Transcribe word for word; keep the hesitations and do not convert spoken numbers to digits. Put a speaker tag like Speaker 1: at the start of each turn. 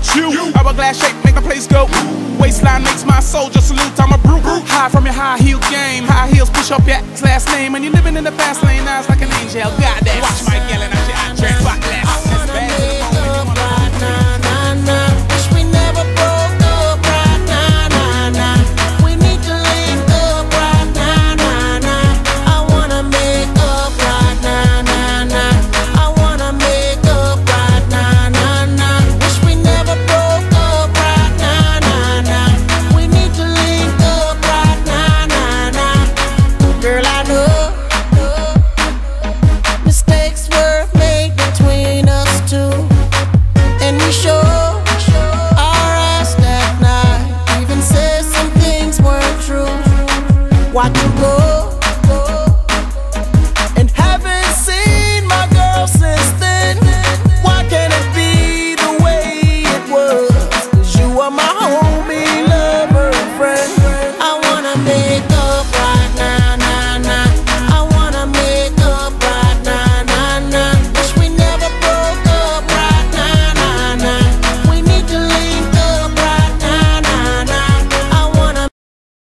Speaker 1: about you? Hourglass shape make my place go. Waistline makes my soldier salute. I'm a brute. High from your high heel game. High heels push up your last name. And you're living in the fast lane. Now it's like an angel. Goddamn. Watch my yelling at your address.